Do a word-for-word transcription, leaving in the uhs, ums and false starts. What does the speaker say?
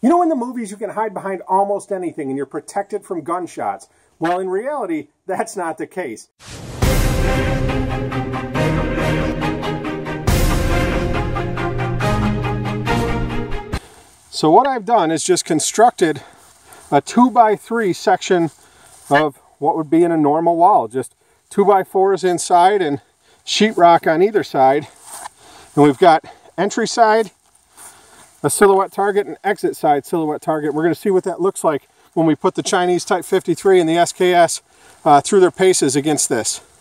You know, in the movies you can hide behind almost anything and you're protected from gunshots. Well, in reality, that's not the case. So what I've done is just constructed a two by three section of what would be in a normal wall. Just two by fours inside and sheetrock on either side. And we've got entry side, a silhouette target, and exit side silhouette target. We're going to see what that looks like when we put the Chinese Type fifty-three and the S K S uh, through their paces against this.